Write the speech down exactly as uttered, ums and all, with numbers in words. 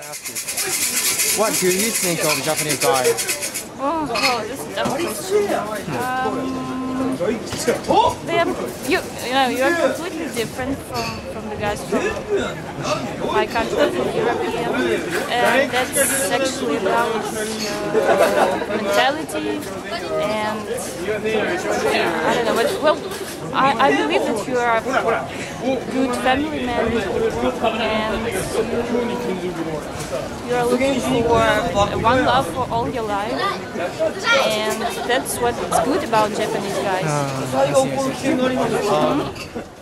What do you think of Japanese guys? Oh, well, this is a dumb question. Um, they are, you, you know, you are completely different from, from the guys from my country, from Europe here. And that's actually about uh, mentality and I don't know, but well, I, I believe that you are a good family man and you, you are looking for one love for all your life, and that's what's good about Japanese guys. Uh, I see, I see. Um,